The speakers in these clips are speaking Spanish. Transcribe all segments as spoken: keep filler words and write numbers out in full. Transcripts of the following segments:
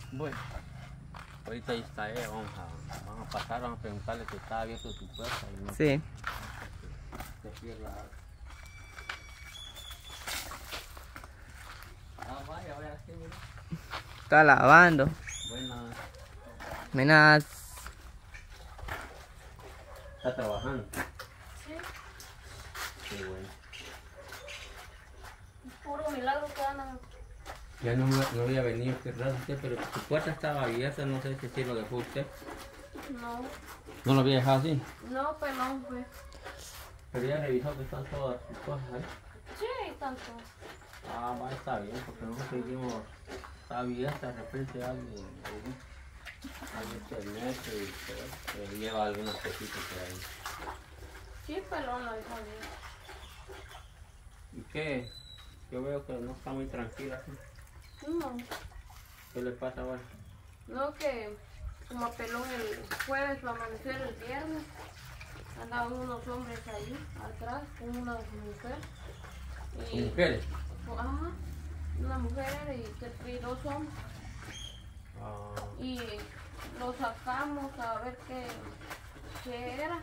Bueno, ahorita ahí está ella, vamos a, vamos a pasar, vamos a preguntarle si está abierto su puerta. Y no Sí. se cierra. Ah, vaya, vaya, así, mira. Está lavando. Buenas. Buenas. Está trabajando. Sí. Qué bueno. Puro milagro que andan. Ya no, no había venido cerrado usted, pero su puerta estaba abierta, no sé si sí lo dejó usted. No. ¿No lo había dejado así? No, pelón, pues. Pero ya revisó que están todas sus cosas ahí. Sí, tanto. Ah, va, está bien, porque nosotros seguimos, está abierta, de repente alguien, alguien se mete y se, se lleva algunas cositas por ahí. Sí, pelón, lo dijo bien. ¿Y qué? Yo veo que no está muy tranquila. ¿Sí? No. ¿Qué le pasa ahora? No, que como a pelón el jueves, para amanecer el viernes, andaban unos hombres ahí, atrás, con una mujer. ¿Con mujeres? Ajá, una mujer y, y dos hombres. Ah, Y lo sacamos a ver qué, qué era.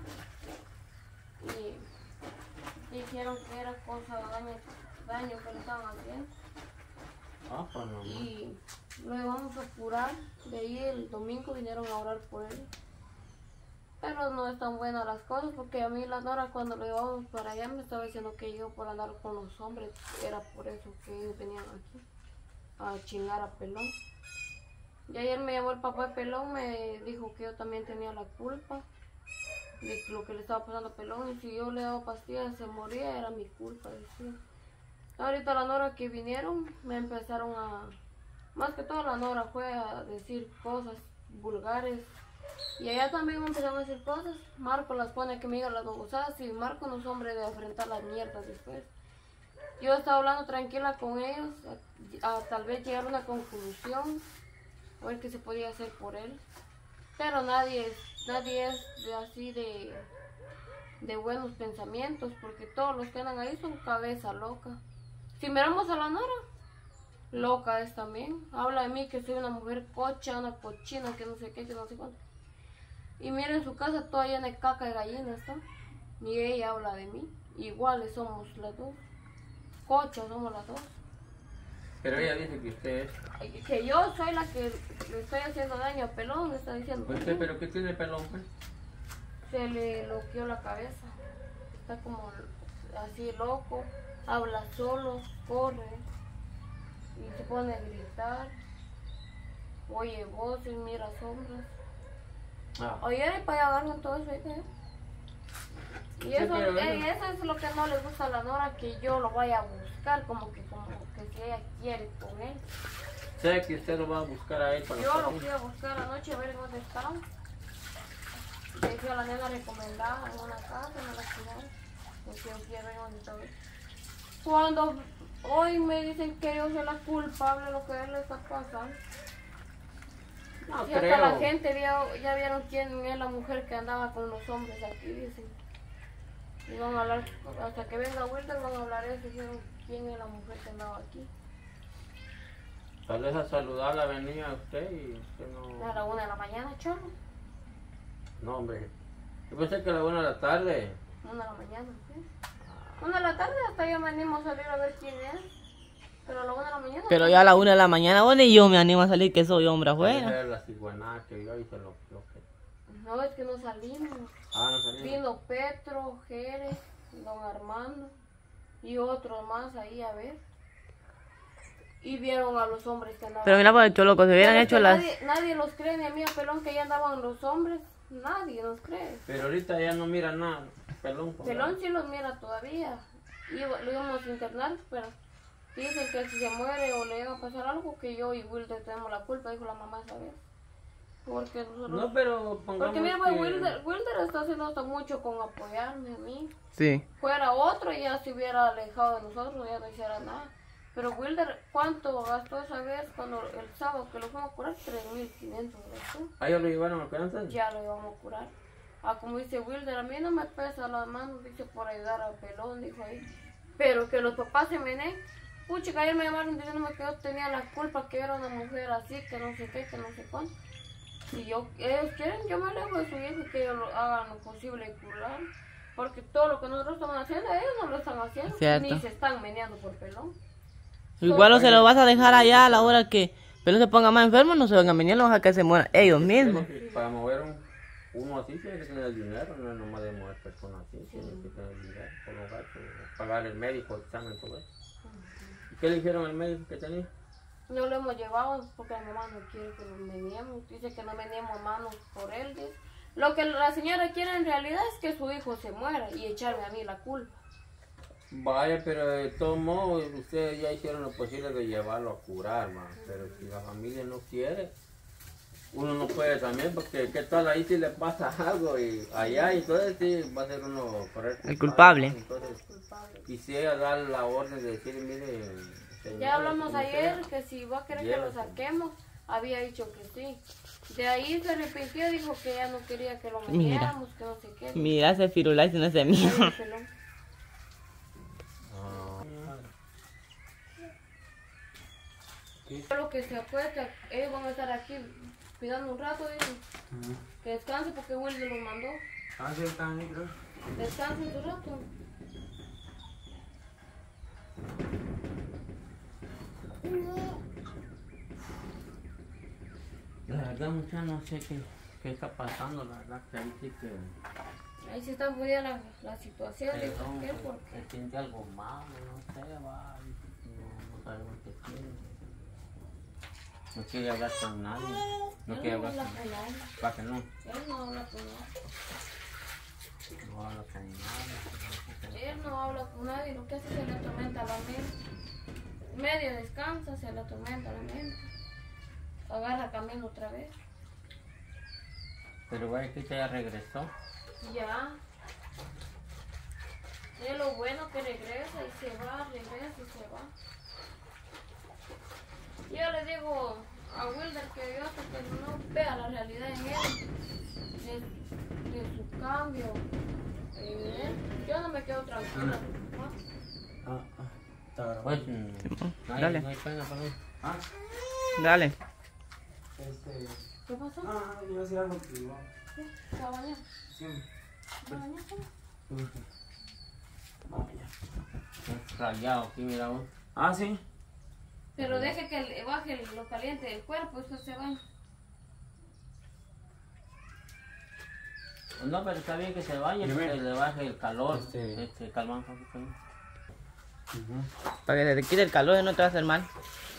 Y dijeron que era cosa, daño, daño que le estaban haciendo. ah, pues no. Y lo íbamos a curar. De ahí el domingo vinieron a orar por él. Pero no están buenas las cosas, porque a mí la Nora cuando lo llevamos para allá me estaba diciendo que yo por andar con los hombres era por eso que ellos venían aquí a chingar a Pelón. Y ayer me llamó el papá de Pelón, me dijo que yo también tenía la culpa de lo que le estaba pasando a Pelón, y si yo le daba pastillas y se moría era mi culpa, decía. Ahorita la Nora que vinieron me empezaron a, más que todo la Nora fue a decir cosas vulgares. Y allá también me empezaron a decir cosas. Marco las pone que me diga las babosadas y Marco no es hombre de enfrentar las mierdas después. Yo estaba hablando tranquila con ellos, a, a tal vez llegar a una conclusión, a ver qué se podía hacer por él. Pero nadie, nadie es de, así de, de buenos pensamientos, porque todos los que andan ahí son cabeza loca. Si miramos a la Nora, loca es también. Habla de mí que soy una mujer cocha, una cochina, que no sé qué, que no sé cuánto. Y miren su casa toda llena de caca y gallinas, ¿está? Y ella habla de mí. Iguales somos las dos. Cochas somos las dos. Pero ella dice que usted es... Que yo soy la que le estoy haciendo daño a Pelón, me está diciendo. ¿Usted, pero qué tiene Pelón, pues? Se le loqueó la cabeza. Está como así loco. Habla solo, corre. Y se pone a gritar. Oye voces, mira sombras. Ah. Oye, para allá agarran todo eso, ¿eh? Y Sí, eso, pero eh, bueno. eso es lo que no le gusta a la Nora, que yo lo vaya a buscar, como que como que si ella quiere con él. Sé que usted lo va a buscar a él para Yo lo los fui a buscar anoche a ver dónde estaba. Le fui a la nena recomendada en una casa, me la cuidaron. Porque yo quiero ver dónde estaba. Cuando hoy me dicen que yo soy la culpable de lo que a él le está pasando. No Y hasta creo. la gente vio, ya vieron quién es la mujer que andaba con los hombres aquí, dicen. Y van a hablar, hasta que venga Wilder van a hablar eso, dijeron quién es la mujer que andaba aquí. Tal vez a saludarla venía a usted y usted no... A la una de la mañana, chorro. No, hombre. Yo pensé que a la una de la tarde. Una de la mañana, ¿sí? Una de la tarde hasta yo me animo a salir a ver quién es. Pero a la una de la mañana. Pero ya a la una de la mañana, bueno, y yo me animo a salir que soy hombre Tal vez afuera. era la cigüeñada que vio y se lo... lo que... No, es que no salimos. Ah, no sabía. Vino Petro, Jerez, don Armando y otros más ahí a ver. Y vieron a los hombres que andaban. Pero mira, pues, cholo, que se hubieran Pero es hecho que las... nadie, nadie los cree, ni a mí a Pelón que ya andaban los hombres. Nadie los cree. Pero ahorita ya no mira nada. Pelón. con Pelón sí los mira todavía. Y lo íbamos a internar, pero dicen que si se muere o le llega a pasar algo, que yo y Wilder tenemos la culpa, dijo la mamá esa vez. Porque nosotros... No, pero pongamos Porque mira, pues, que... Wilder, Wilder está haciendo hasta mucho con apoyarme a mí. Sí. Fuera otro y ya se hubiera alejado de nosotros, ya no hiciera nada. Pero Wilder, ¿cuánto gastó esa vez cuando el sábado que lo fuimos a curar? tres mil quinientos gastó. ¿A ellos lo llevaron a Kansas? Ya lo íbamos a curar. Ah, como dice Wilder, a mí no me pesa las manos, dice, por ayudar a Pelón, dijo ahí. Pero que los papás se menen, pucha, ayer me llamaron diciéndome que yo tenía la culpa, que yo era una mujer así, que no sé qué, que no sé cuánto. Si yo, ellos quieren, yo me alejo de su hijo, que ellos lo hagan lo posible y curar. Porque todo lo que nosotros estamos haciendo, ellos no lo están haciendo. Cierto. Ni se están meneando por pelón. Igual o se lo vas a dejar allá a la hora que Pelón se ponga más enfermo, no se van a venir, lo vas a que se mueran ellos mismos. Para mover un, uno así tiene que tener el dinero, no es nomás de mover personas así, tiene que tener el dinero, por los gastos, pagar el médico, el examen, todo eso. ¿Y qué le dijeron al médico que tenía? No lo hemos llevado porque la mamá no quiere que lo meneemos. Dice que no meneemos manos por él. Dice. Lo que la señora quiere en realidad es que su hijo se muera y echarme a mí la culpa. Vaya, pero de todos modos, ustedes ya hicieron lo posible de llevarlo a curar, man. Pero si la familia no quiere, uno no puede también, porque qué tal ahí si le pasa algo y allá, y entonces sí va a ser uno correcto. El culpable. Entonces, quisiera dar la orden de decir, mire, señor, Ya hablamos como ayer sea, que si va a querer que lo llévese. saquemos, había dicho que sí. De ahí se arrepintió, dijo que ya no quería que lo Mira. metiéramos, que no sé qué. Mira ese firulais y no ese mío. Ay, pelón. Lo que se acuesta, ellos van a estar aquí cuidando un rato, dicen. Que descanse porque Wilder los mandó. Ah, sí, están ahí, creo. Descansen un rato. La verdad, mucha no sé qué, qué está pasando, la verdad que ahí sí que... Ahí sí está jodida la, la situación, dijo, Perdón, ¿qué? pues, Porque se siente algo malo, no sé, va, no, no sabemos qué tiene. No quiere hablar con nadie, no él quiere no hablar habla con con nadie. para que no, Él no habla con nadie. no habla con nadie. Él no habla con nadie, lo que hace es se le atormenta la mente. Medio descansa, se le atormenta la mente. Agarra camino otra vez. Pero vaya que ya regresó. Ya. Es lo bueno que regresa y se va, regresa y se va. Yo le digo a Wilder que yo hasta que no vea la realidad en él, de, de su cambio en él, yo no me quedo tranquila. ¿no? Ah, ah, está grabando. Pues, mm, no hay, Dale. no hay pena, perdón. Ah, Dale. este. ¿Qué pasó? Ah, iba a decir algo que no. ¿Qué? ¿Se va a bañar? Sí. ¿Se va a bañar? Ah, ya. Es rayado aquí, mira vos. Ah, sí. Pero deje que le baje lo caliente del cuerpo, eso se va. No, pero está bien que se vaya, Dime. que le baje el calor, Este- este, calmán un poquito. Para que se te quite el calor y no te va a hacer mal.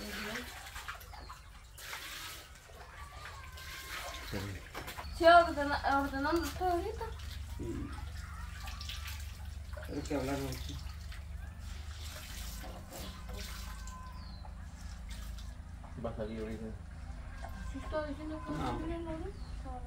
¿Sí ordena, ordenando usted ahorita? Sí. Hay que hablarlo aquí. Va a salir ahorita. Sí estoy diciendo que No. no miren ahorita.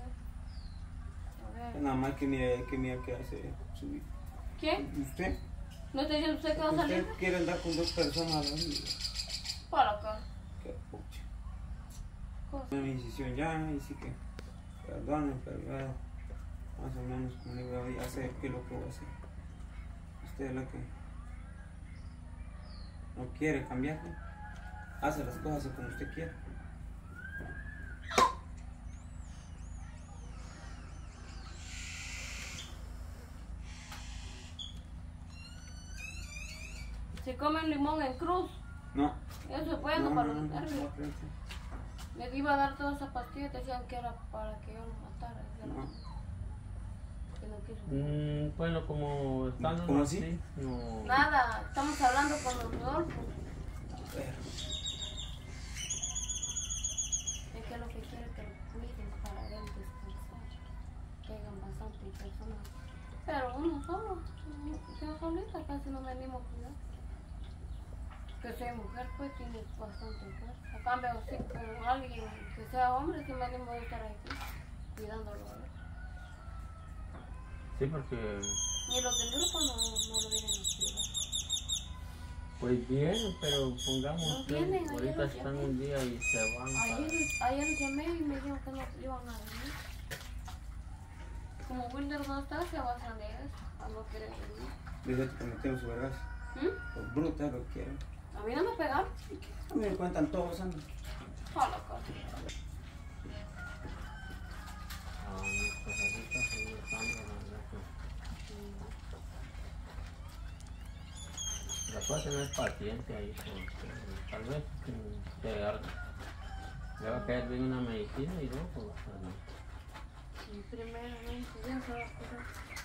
A ver. A ver. Nada más que mire, que mire qué hace su hijo. ¿Quién? ¿Usted? ¿No está diciendo usted que va a salir? ¿Usted quiere andar con dos personas? ¿No? Para acá. Qué pucha. Cosa. Mi decisión ya, y sí que perdone, pero ya más o menos como le voy a hacer, qué es lo que voy a hacer. Usted es la que no quiere cambiar, ¿no? Hace las cosas como usted quiere. Se come el limón en cruz. No. Eso es bueno no, para no, los no, no, nervios. no, Me iba a dar todas esas pastillas, decían que era para que yo lo matara. Yo no. que no quiso. Mm, bueno, como están ¿Cómo así? no. Nada, estamos hablando con los Rodolfo. Pero, Es que lo que quiere es que lo cuiden para él descansar. Que hagan bastante personas. Pero uno solo, yo solita casi no me animo a cuidar. Que soy mujer, pues tiene bastante fuerza. A cambio, sí, con alguien que sea hombre, sí me animo a estar aquí cuidándolo a él. Sí, porque Ni los del grupo no, no lo vienen a cuidar. pues bien, pero pongamos No que vienen, ayer ahorita los están llamé. un día y se van. Ayer, ayer llamé y me dijeron que no iban a venir. Como Wilder no está, se basan de eso, a no querer venir. dice que cometemos su vergas. ¿Mm? Por bruta lo quieren. A mí no me pegaron. A mí me cuentan todos, Sandra. A la cara. Ah, no, pues así está, sí, Sandra, la verdad que- La cosa no es paciencia ahí, porque tal vez mm, te agarra- le va a caer bien una medicina y luego, pues, tal vez. Y primeramente, Dios se va a curar.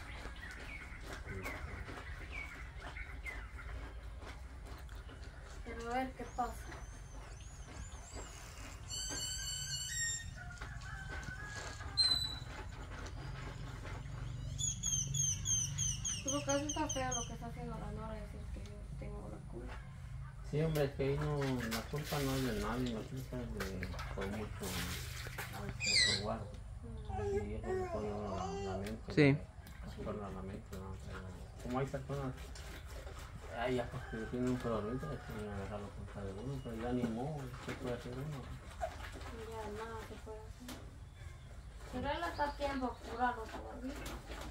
Pero a ver qué pasa. Porque eso está feo lo que está haciendo la Nora, decir que yo tengo la culpa. Sí, hombre, es que ahí no, la culpa no es de nadie, la culpa es de por mucho, mucho guardo. Y eso le pone a uno la, la mente. Sí. Le pone a la mente, ¿no? Pero como hay personas, ay, ya pues que tienen un problemita, es que no dejarlo contra de uno, pero ya ni modo, ¿qué puede hacer uno? Ya nada se puede hacer. Pero él está a tiempo a curarlo todavía.